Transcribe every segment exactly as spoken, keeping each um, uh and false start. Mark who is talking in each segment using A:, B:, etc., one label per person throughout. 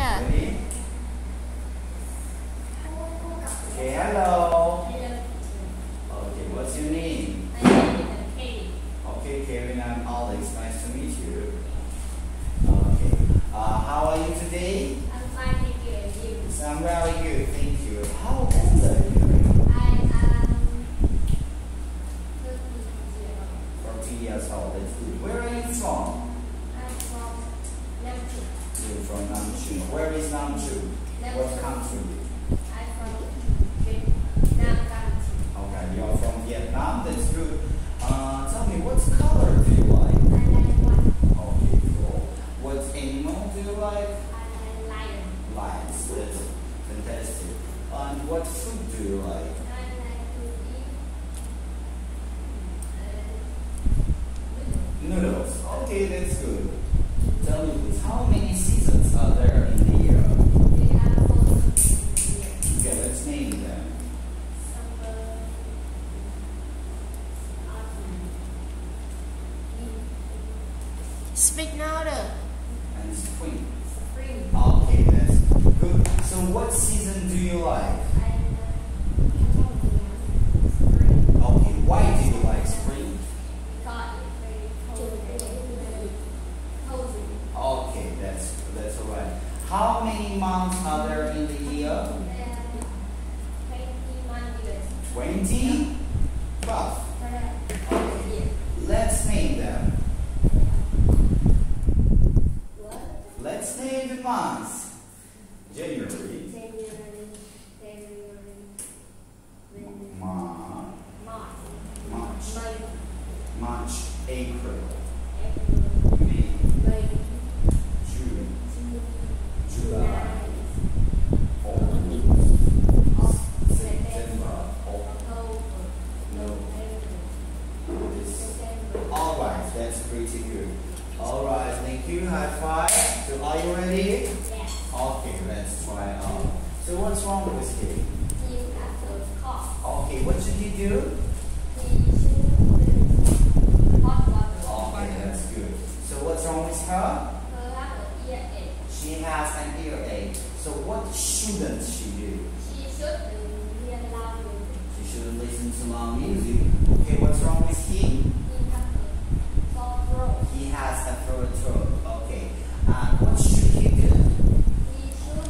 A: Yeah.
B: Ready? Okay, hello. Okay, what's your name? Okay, Kevin, I'm Alex. Nice to meet you. Okay. Uh, how are you today?
A: I'm fine, thank you. And you?
B: So I'm very good, thank you. How old are you?
A: I am
B: thirty years old. That's good. Where are you from?
A: I'm from Namchu.
B: You're from Namchu. Where is Namchu? What country?
A: I'm from Vietnam country.
B: Okay, you're from Vietnam. That's good. Uh, tell me, what color do you like?
A: I like one.
B: Okay, cool. What animal do you like?
A: I like lion.
B: Lions. That's fantastic. And what food do you like?
A: I like to eat uh,
B: Noodles. Okay, that's good. Tell me please, how many seasons are there in the year?
A: There are four seasons here.
B: Okay, let's name them.
A: Summer, autumn, winter, speak louder.
B: And spring.
A: Spring.
B: Okay, that's good. So what season do you like?
A: I like spring.
B: Okay, why do you like spring?
A: Because it's very cold and very cozy.
B: Okay, that's that's alright. How many months are there in the year?
A: There are twenty-one years.
B: Twenty? Twelve.
A: Correct. Yes.
B: Let's name them.
A: What?
B: Let's name the months. January,
A: January, February,
B: March,
A: March,
B: March,
A: May,
B: March, April,
A: April,
B: May,
A: May,
B: June,
A: June,
B: July,
A: July,
B: August,
A: September,
B: September, October,
A: October, November, December.
B: Alright, that's pretty good. Alright, thank you. High five. So are you ready?
A: Yes.
B: Okay, let's try out. So what's wrong with him?
A: He has a cough.
B: Okay, what should he do?
A: He should drink hot water.
B: Okay, that's good. So what's wrong with her?
A: Her have an earache.
B: She has an earache. So what shouldn't she do?
A: She shouldn't hear loud music.
B: She shouldn't listen to loud music. Okay, what's wrong with him?
A: He has a sore throat.
B: He has a sore throat. Okay. And what should he do?
A: He should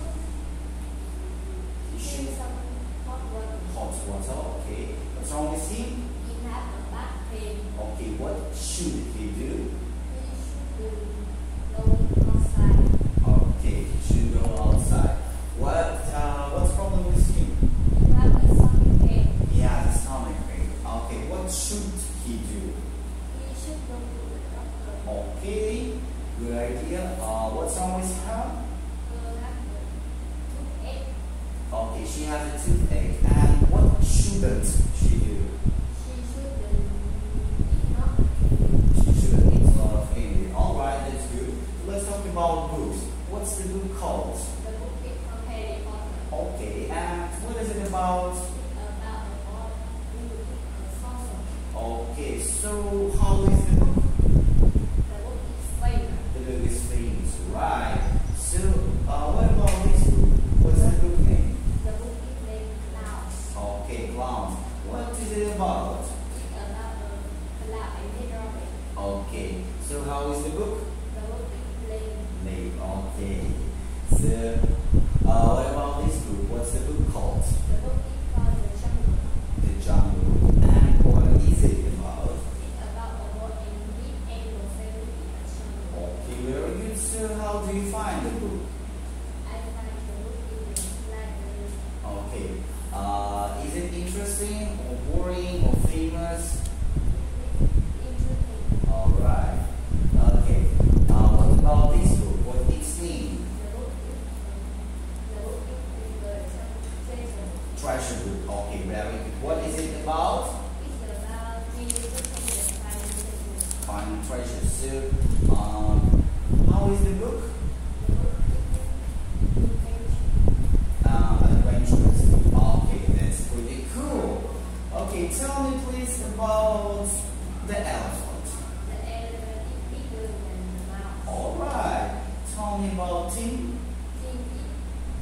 B: He should
A: drink some hot water.
B: hot water. Okay. What's wrong with him?
A: He has a back pain.
B: Okay, what should he do?
A: He should go outside.
B: Okay, he should go outside. What uh what's problem with him?
A: He has a stomach pain.
B: He has a stomach pain. Okay, what should he do?
A: He should go to the doctor.
B: Okay, good idea. Uh, what's wrong with her?
A: Her have a toothache.
B: Okay, she has a toothache. And what shouldn't she do?
A: She shouldn't eat nothing.
B: She shouldn't eat a lot of candy. Alright, that's good. Let's talk about books. What's the book called?
A: The book is from Harry Potter.
B: Okay, and what is it about?
A: About a boy who is a sorcerer.
B: Okay, so how is the book?
A: The book is famous.
B: The book is famous, right? So, uh, what about this book? What's the book name?
A: The book is named Clouds.
B: Okay, Clowns. What is it about?
A: It's about a cloud and a rabbit.
B: Okay, so how is the book?
A: The book is named
B: Name. Okay. So, uh, what about this book? What's the book called?
A: The book is called The Jungle.
B: The Jungle. And what is it about?
A: It's about a boy and his animal family in a jungle.
B: Okay, very good. So, how do you find the book?
A: I find the book in the library.
B: Okay. Uh, is it interesting or boring or famous?
A: Interesting.
B: Alright. Okay. Uh, what about this book? What its name?
A: The book is the book is the treasure.
B: Treasure book. Okay, very good. What is it about?
A: It's about three little things that find treasure.
B: Finding treasure. So, um, how is the book?
A: The book is adventure.
B: Um, adventurous. Okay, that's pretty cool. Okay, tell me please about the elephant.
A: The elephant is bigger than the mouse.
B: Alright. Tell me about Tim.
A: Tim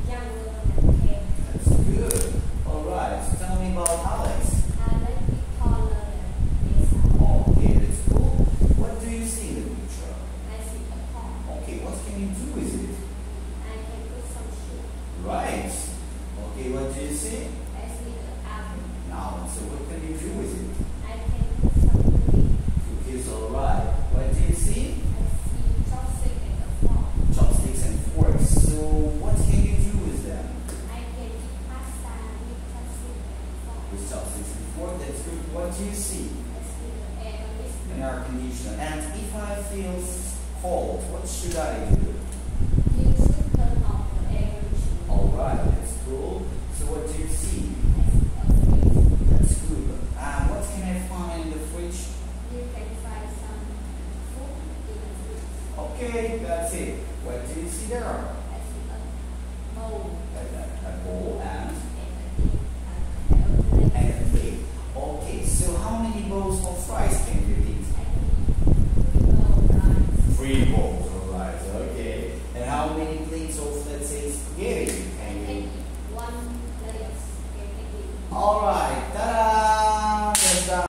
A: younger than Ken.
B: That's good. All right. So tell me about Alex.
A: Alex is taller than Lisa.
B: Okay, that's cool. What do you see in the picture?
A: I see a pond.
B: Okay, what can you do with it?
A: I can put some sugar.
B: Right. Okay, what do you see?
A: I see the apple.
B: Now, so what can you do with it?
A: I can put some cookies.
B: Cookies, all right. What do you see?
A: I see chopstick and a fork.
B: Chopsticks and forks. So what can you do with them?
A: I can eat pasta with chopstick and fork.
B: With chopsticks and forks, that's good. What do you see?
A: I see the air conditioner.
B: An air conditioner. And if I feel cold, what should I do?
A: You should turn off the air conditioner.
B: All right, that's cool. So what do you see?
A: I see a fridge.
B: That's good. And what can I find in the fridge?
A: You can find some food in the fridge.
B: Okay, that's it. What do you see there?
A: I see a bowl
B: A, a, a bowl and,
A: and a plate.
B: and a plate. Okay, so how many bowls of fries can you eat?
A: I can eat three bowls of rice.
B: Three bowls of rice, okay. And how many plates of, let's say, spaghetti
A: I
B: can
A: can
B: you eat?
A: eat one plate of spaghetti.
B: All right.